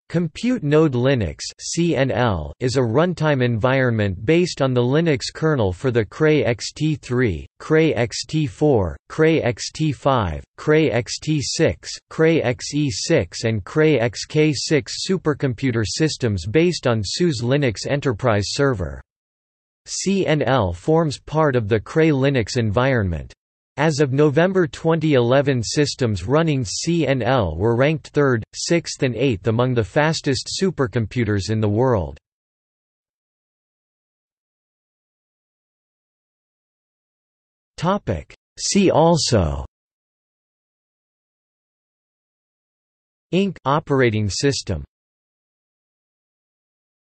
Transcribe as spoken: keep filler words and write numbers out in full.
Compute Node Linux (C N L) is a runtime environment based on the Linux kernel for the Cray X T three, Cray X T four, Cray X T five, Cray X T six, Cray X E six and Cray X K six supercomputer systems based on S U S Linux Enterprise Server. C N L forms part of the Cray Linux environment. As of November twenty eleven, systems running C N L were ranked third, sixth and eighth among the fastest supercomputers in the world. See also: I N C operating system.